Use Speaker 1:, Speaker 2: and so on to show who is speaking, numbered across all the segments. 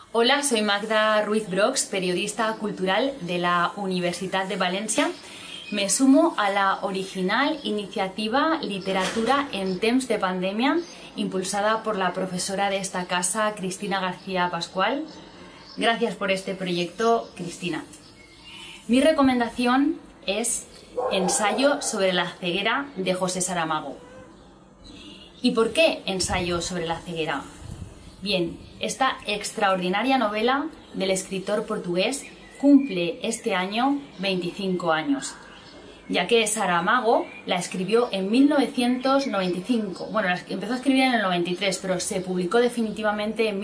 Speaker 1: Hola, soy Magda Ruiz Brox, periodista cultural de la Universitat de València. Me sumo a la original iniciativa Literatura en temps de pandemia, impulsada por la profesora de esta casa, Cristina García Pascual. Gracias por este proyecto, Cristina. Mi recomendación es Ensayo sobre la ceguera de José Saramago. ¿Y por qué ensayo sobre la ceguera? Bien, esta extraordinaria novela del escritor portugués cumple este año 25 años, ya que Saramago la escribió en 1995. Bueno, empezó a escribir en el 93, pero se publicó definitivamente en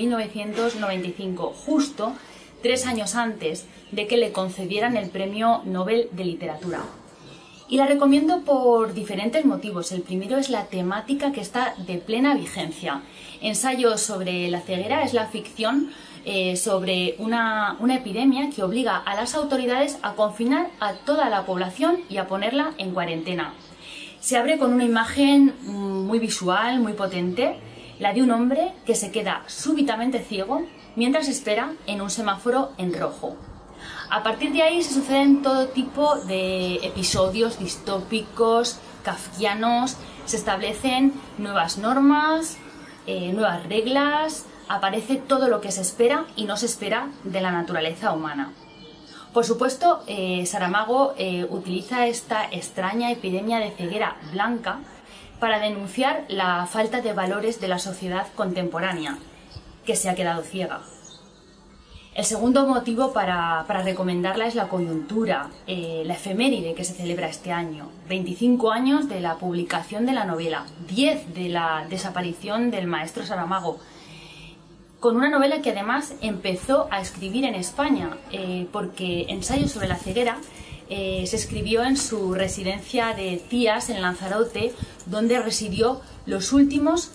Speaker 1: 1995, justo 3 años antes de que le concedieran el Premio Nobel de Literatura. Y la recomiendo por diferentes motivos. El primero es la temática, que está de plena vigencia. Ensayo sobre la ceguera es la ficción sobre una epidemia que obliga a las autoridades a confinar a toda la población y a ponerla en cuarentena. Se abre con una imagen muy visual, muy potente, la de un hombre que se queda súbitamente ciego mientras espera en un semáforo en rojo. A partir de ahí se suceden todo tipo de episodios distópicos, kafkianos, se establecen nuevas normas, nuevas reglas, aparece todo lo que se espera y no se espera de la naturaleza humana. Por supuesto, Saramago utiliza esta extraña epidemia de ceguera blanca para denunciar la falta de valores de la sociedad contemporánea, que se ha quedado ciega. El segundo motivo para recomendarla es la coyuntura, la efeméride que se celebra este año. 25 años de la publicación de la novela, 10 de la desaparición del maestro Saramago, con una novela que además empezó a escribir en España, porque Ensayo sobre la ceguera se escribió en su residencia de Tías, en Lanzarote, donde residió los últimos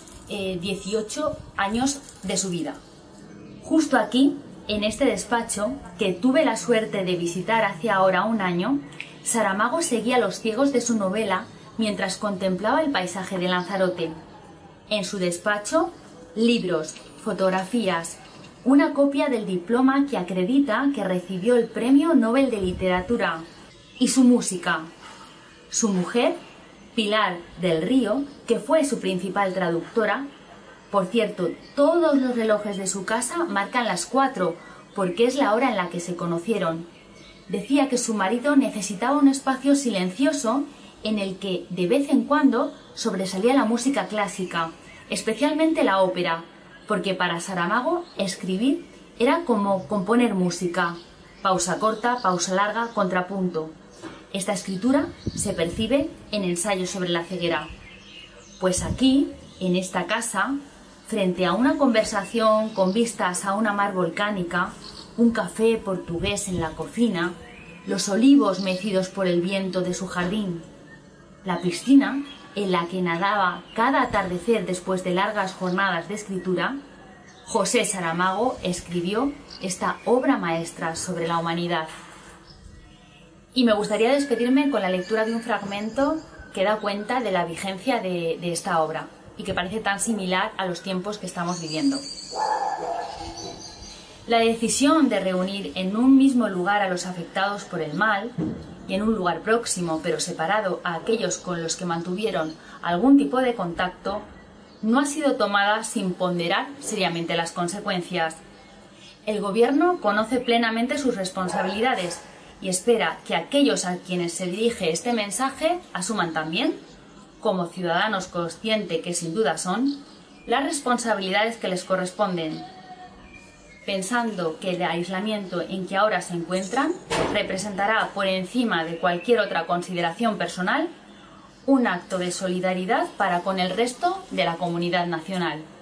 Speaker 1: 18 años de su vida. Justo aquí, en este despacho, que tuve la suerte de visitar hace ahora un año, Saramago seguía los ciegos de su novela mientras contemplaba el paisaje de Lanzarote. En su despacho, libros, fotografías, una copia del diploma que acredita que recibió el Premio Nobel de Literatura y su música. Su mujer, Pilar del Río, que fue su principal traductora. Por cierto, todos los relojes de su casa marcan las 4, porque es la hora en la que se conocieron. Decía que su marido necesitaba un espacio silencioso en el que, de vez en cuando, sobresalía la música clásica, especialmente la ópera, porque para Saramago escribir era como componer música. Pausa corta, pausa larga, contrapunto. Esta escritura se percibe en Ensayo sobre la ceguera. Pues aquí, en esta casa, frente a una conversación con vistas a una mar volcánica, un café portugués en la cocina, los olivos mecidos por el viento de su jardín, la piscina en la que nadaba cada atardecer después de largas jornadas de escritura, José Saramago escribió esta obra maestra sobre la humanidad. Y me gustaría despedirme con la lectura de un fragmento que da cuenta de la vigencia de esta obra, y que parece tan similar a los tiempos que estamos viviendo. La decisión de reunir en un mismo lugar a los afectados por el mal, y en un lugar próximo pero separado a aquellos con los que mantuvieron algún tipo de contacto, no ha sido tomada sin ponderar seriamente las consecuencias. El gobierno conoce plenamente sus responsabilidades y espera que aquellos a quienes se dirige este mensaje asuman también, como ciudadanos conscientes que sin duda son, las responsabilidades que les corresponden, pensando que el aislamiento en que ahora se encuentran representará, por encima de cualquier otra consideración personal, un acto de solidaridad para con el resto de la comunidad nacional.